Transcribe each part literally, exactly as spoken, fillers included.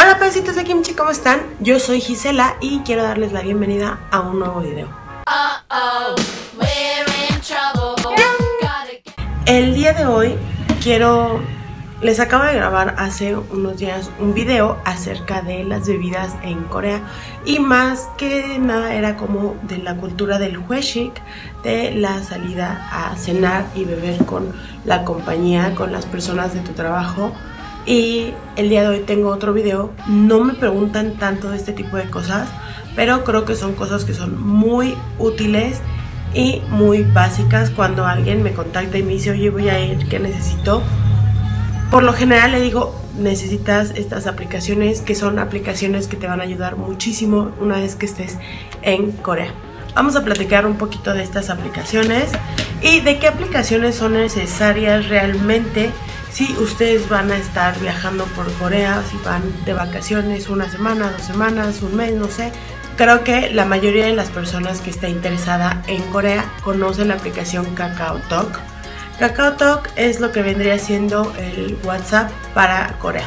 Hola pedecitos de kimchi, ¿cómo están? Yo soy Gisela y quiero darles la bienvenida a un nuevo video. El día de hoy quiero... Les acabo de grabar hace unos días un video acerca de las bebidas en Corea. Y más que nada era como de la cultura del hwaeshik, de la salida a cenar y beber con la compañía, con las personas de tu trabajo. Y el día de hoy tengo otro video. No me preguntan tanto de este tipo de cosas, pero creo que son cosas que son muy útiles y muy básicas cuando alguien me contacta y me dice, oye, voy a ir, ¿qué necesito? Por lo general le digo, necesitas estas aplicaciones, que son aplicaciones que te van a ayudar muchísimo una vez que estés en Corea. Vamos a platicar un poquito de estas aplicaciones y de qué aplicaciones son necesarias realmente si ustedes van a estar viajando por Corea, si van de vacaciones una semana, dos semanas, un mes, no sé. Creo que la mayoría de las personas que está interesada en Corea conocen la aplicación KakaoTalk. KakaoTalk es lo que vendría siendo el WhatsApp para Corea.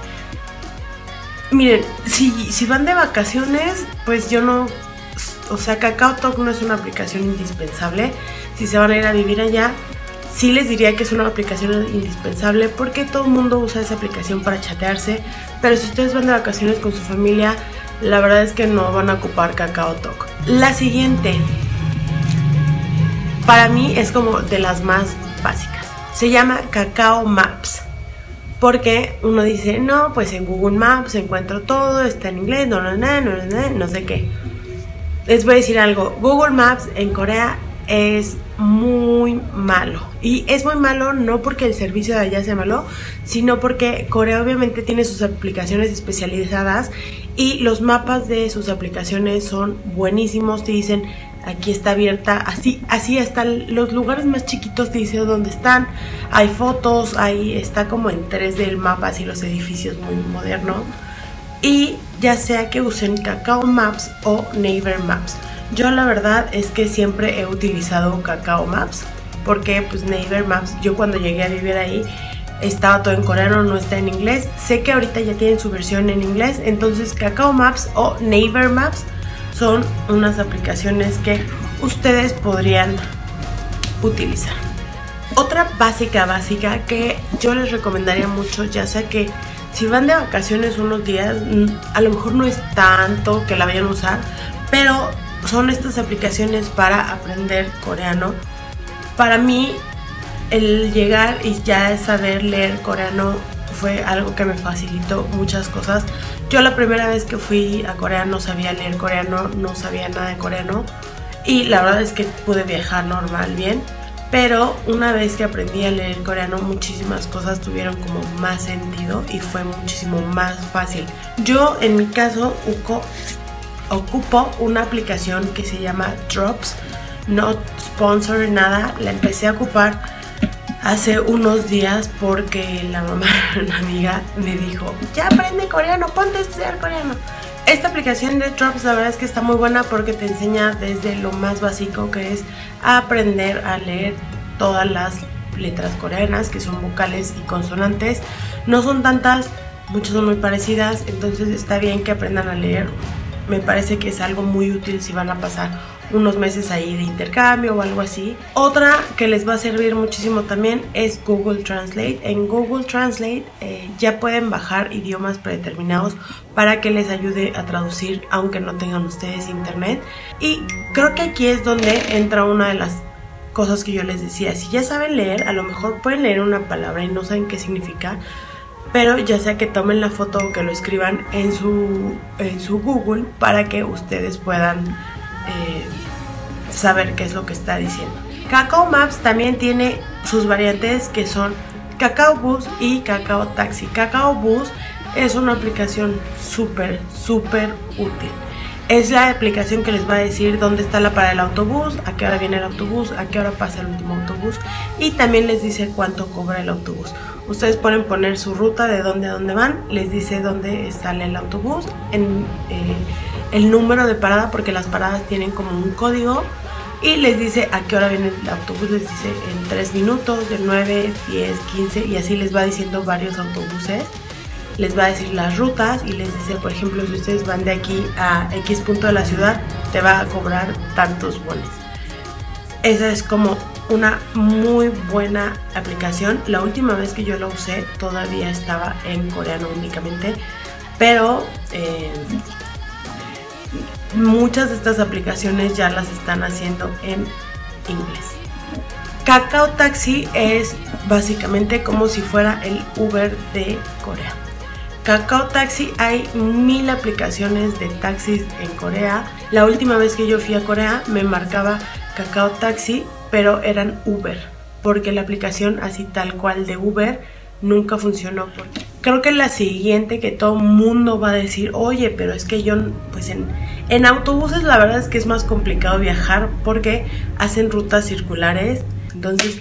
Miren, si, si van de vacaciones, pues yo no... O sea, KakaoTalk no es una aplicación indispensable. Si se van a ir a vivir allá, sí les diría que es una aplicación indispensable porque todo el mundo usa esa aplicación para chatearse. Pero si ustedes van de vacaciones con su familia, la verdad es que no van a ocupar KakaoTalk. La siguiente, para mí es como de las más básicas. Se llama Kakao Maps. Porque uno dice, no, pues en Google Maps encuentro todo, está en inglés, no, no, no, no, no, no sé qué. Les voy a decir algo, Google Maps en Corea es muy malo. Y es muy malo no porque el servicio de allá sea malo, sino porque Corea obviamente tiene sus aplicaciones especializadas y los mapas de sus aplicaciones son buenísimos. Te dicen, aquí está abierta, así, así hasta los lugares más chiquitos te dice dónde están. Hay fotos, ahí está como en tres D el mapa, así los edificios, muy moderno. Y ya sea que usen Kakao Maps o Naver Maps. Yo la verdad es que siempre he utilizado Kakao Maps, porque pues Naver Maps, yo cuando llegué a vivir ahí estaba todo en coreano, no está en inglés. Sé que ahorita ya tienen su versión en inglés, entonces Kakao Maps o Naver Maps son unas aplicaciones que ustedes podrían utilizar. Otra básica, básica que yo les recomendaría mucho, ya sea que si van de vacaciones unos días, a lo mejor no es tanto que la vayan a usar, pero son estas aplicaciones para aprender coreano. Para mí, el llegar y ya saber leer coreano fue algo que me facilitó muchas cosas. Yo la primera vez que fui a Corea no sabía leer coreano, no sabía nada de coreano y la verdad es que pude viajar normal, bien. Pero una vez que aprendí a leer coreano, muchísimas cosas tuvieron como más sentido y fue muchísimo más fácil. Yo en mi caso uco, ocupo una aplicación que se llama Drops, no sponsor, nada. La empecé a ocupar hace unos días porque la mamá de una amiga me dijo, ya aprende coreano, ponte a estudiar coreano. Esta aplicación de Drops la verdad es que está muy buena porque te enseña desde lo más básico, que es aprender a leer todas las letras coreanas, que son vocales y consonantes. No son tantas, muchas son muy parecidas, entonces está bien que aprendan a leer. Me parece que es algo muy útil si van a pasar unos meses ahí de intercambio o algo así. Otra que les va a servir muchísimo también es Google Translate. En Google Translate eh, ya pueden bajar idiomas predeterminados para que les ayude a traducir aunque no tengan ustedes internet. Y creo que aquí es donde entra una de las cosas que yo les decía. Si ya saben leer, a lo mejor pueden leer una palabra y no saben qué significa, pero ya sea que tomen la foto o que lo escriban en su, en su Google para que ustedes puedan eh, saber qué es lo que está diciendo. Kakao Maps también tiene sus variantes que son Kakao Bus y Kakao Taxi. Kakao Bus es una aplicación súper, súper útil. Es la aplicación que les va a decir dónde está la parada del autobús, a qué hora viene el autobús, a qué hora pasa el último autobús y también les dice cuánto cobra el autobús. Ustedes pueden poner su ruta de dónde a dónde van, les dice dónde sale el autobús, en, eh, el número de parada, porque las paradas tienen como un código, y les dice a qué hora viene el autobús, les dice en tres minutos, de nueve, diez, quince y así les va diciendo varios autobuses. les va a decir las rutas y les dice, por ejemplo, si ustedes van de aquí a X punto de la ciudad, te va a cobrar tantos wones. Esa es como una muy buena aplicación. La última vez que yo la usé todavía estaba en coreano únicamente, pero eh, muchas de estas aplicaciones ya las están haciendo en inglés. Kakao Taxi es básicamente como si fuera el Uber de Corea. Kakao Taxi, hay mil aplicaciones de taxis en Corea. La última vez que yo fui a Corea me marcaba Kakao Taxi, pero eran Uber, porque la aplicación así tal cual de Uber nunca funcionó. Creo que la siguiente que todo mundo va a decir, oye, pero es que yo, pues en, en autobuses la verdad es que es más complicado viajar porque hacen rutas circulares. Entonces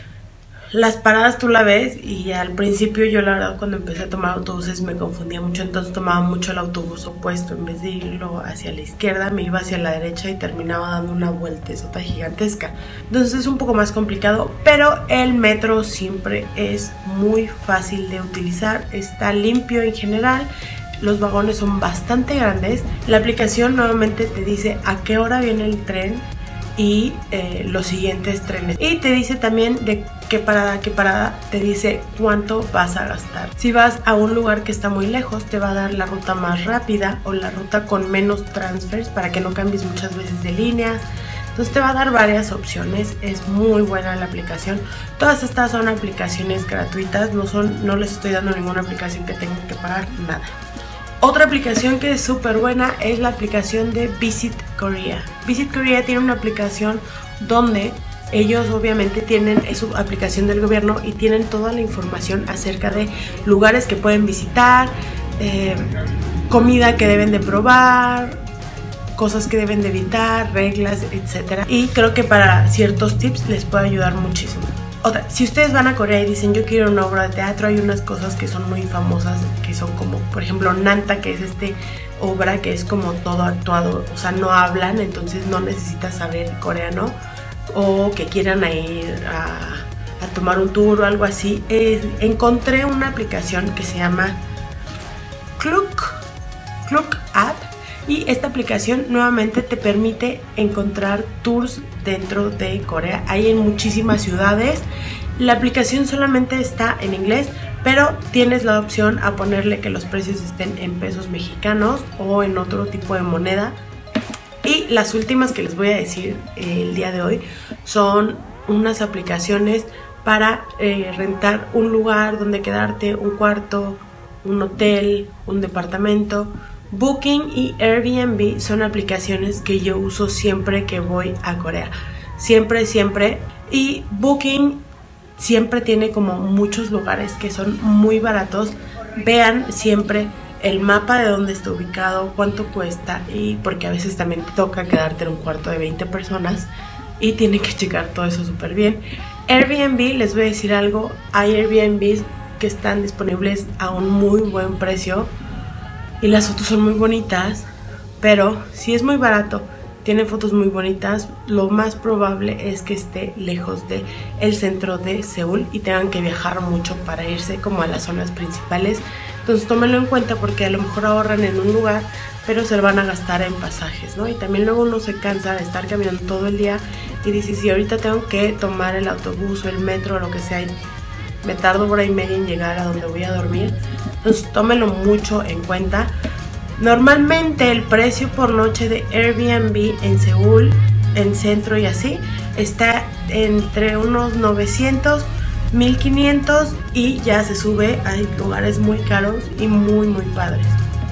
las paradas tú la ves y al principio yo la verdad cuando empecé a tomar autobuses me confundía mucho, entonces tomaba mucho el autobús opuesto, en vez de irlo hacia la izquierda me iba hacia la derecha y terminaba dando una vueltezota gigantesca. Entonces es un poco más complicado, pero el metro siempre es muy fácil de utilizar, está limpio en general. Los vagones son bastante grandes. La aplicación nuevamente te dice a qué hora viene el tren y eh, los siguientes trenes, y te dice también de qué parada a qué parada, te dice cuánto vas a gastar. Si vas a un lugar que está muy lejos, te va a dar la ruta más rápida o la ruta con menos transfers para que no cambies muchas veces de líneas. Entonces te va a dar varias opciones. Es muy buena la aplicación. Todas estas son aplicaciones gratuitas, no son, no les estoy dando ninguna aplicación que tengan que pagar, nada. Otra aplicación que es súper buena es la aplicación de Visit Korea. Visit Korea tiene una aplicación donde ellos obviamente tienen, es su aplicación del gobierno y tienen toda la información acerca de lugares que pueden visitar, eh, comida que deben de probar, cosas que deben de evitar, reglas, etcétera. Y creo que para ciertos tips les puede ayudar muchísimo. Otra, si ustedes van a Corea y dicen yo quiero una obra de teatro, hay unas cosas que son muy famosas, que son como, por ejemplo, Nanta, que es este obra que es como todo actuado, o sea, no hablan, entonces no necesitas saber coreano, o que quieran ir a, a tomar un tour o algo así. Eh, encontré una aplicación que se llama Klook, Klook App, y esta aplicación nuevamente te permite encontrar tours dentro de Corea. Hay en muchísimas ciudades. La aplicación solamente está en inglés, pero tienes la opción a ponerle que los precios estén en pesos mexicanos o en otro tipo de moneda. Y las últimas que les voy a decir eh, el día de hoy son unas aplicaciones para eh, rentar un lugar donde quedarte, un cuarto, un hotel, un departamento. Booking y Airbnb son aplicaciones que yo uso siempre que voy a Corea. Siempre, siempre. Y Booking siempre tiene como muchos lugares que son muy baratos. Vean siempre el mapa de dónde está ubicado, cuánto cuesta, y porque a veces también toca quedarte en un cuarto de veinte personas y tienen que checar todo eso súper bien. Airbnb, les voy a decir algo, hay Airbnbs que están disponibles a un muy buen precio y las fotos son muy bonitas, pero si es muy barato, tiene fotos muy bonitas, lo más probable es que esté lejos de el centro de Seúl y tengan que viajar mucho para irse como a las zonas principales. Entonces tómenlo en cuenta porque a lo mejor ahorran en un lugar, pero se lo van a gastar en pasajes, ¿no? Y también luego uno se cansa de estar caminando todo el día y dice, si ahorita tengo que tomar el autobús o el metro o lo que sea, y me tardo hora y media en llegar a donde voy a dormir. Entonces tómenlo mucho en cuenta. Normalmente el precio por noche de Airbnb en Seúl, en centro y así, está entre unos novecientos, mil quinientos y ya se sube. Hay lugares muy caros y muy muy padres.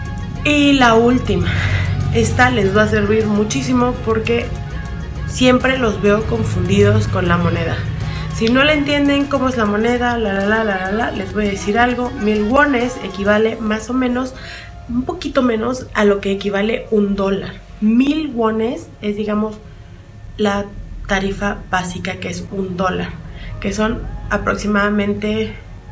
Y la última, esta les va a servir muchísimo porque siempre los veo confundidos con la moneda. Si no le entienden cómo es la moneda, la la la la la, la les voy a decir algo. Mil wones equivale más o menos, un poquito menos a lo que equivale un dólar. Mil wones es, digamos, la tarifa básica, que es un dólar, que son aproximadamente,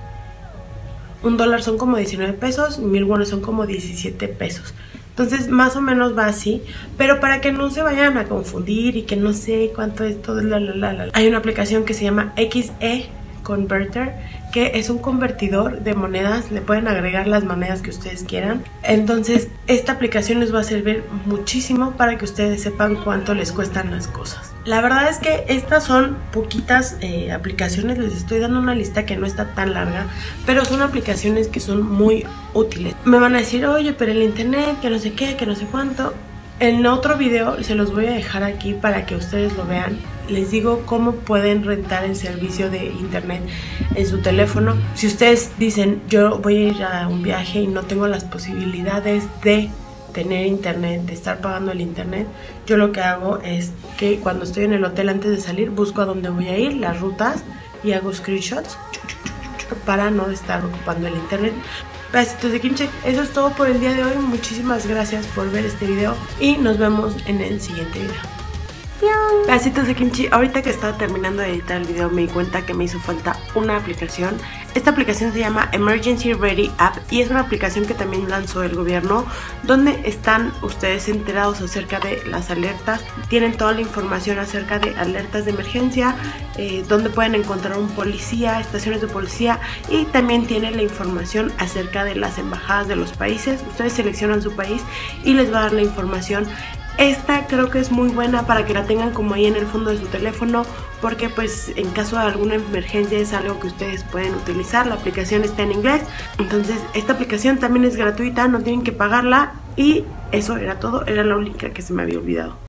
un dólar son como diecinueve pesos, mil wones son como diecisiete pesos. Entonces más o menos va así, pero para que no se vayan a confundir y que no sé cuánto es todo, la, la, la, la, hay una aplicación que se llama X E Converter, que es un convertidor de monedas, le pueden agregar las monedas que ustedes quieran. Entonces esta aplicación les va a servir muchísimo para que ustedes sepan cuánto les cuestan las cosas. La verdad es que estas son poquitas eh, aplicaciones, les estoy dando una lista que no está tan larga, pero son aplicaciones que son muy útiles. Me van a decir, oye, pero el internet, que no sé qué, que no sé cuánto. En otro video se los voy a dejar aquí para que ustedes lo vean. Les digo cómo pueden rentar el servicio de internet en su teléfono. Si ustedes dicen, yo voy a ir a un viaje y no tengo las posibilidades de tener internet, de estar pagando el internet, yo lo que hago es que cuando estoy en el hotel antes de salir busco a dónde voy a ir, las rutas, y hago screenshots para no estar ocupando el internet. Besitos de kimchi, eso es todo por el día de hoy. Muchísimas gracias por ver este video y nos vemos en el siguiente video. Besitos de kimchi. Ahorita que estaba terminando de editar el video me di cuenta que me hizo falta una aplicación. Esta aplicación se llama Emergency Ready App y es una aplicación que también lanzó el gobierno, donde están ustedes enterados acerca de las alertas. Tienen toda la información acerca de alertas de emergencia, eh, donde pueden encontrar un policía, estaciones de policía, y también tiene la información acerca de las embajadas de los países. Ustedes seleccionan su país y les va a dar la información. Esta creo que es muy buena para que la tengan como ahí en el fondo de su teléfono, porque pues en caso de alguna emergencia es algo que ustedes pueden utilizar. La aplicación está en inglés, entonces esta aplicación también es gratuita, no tienen que pagarla. Y eso era todo, era la única que se me había olvidado.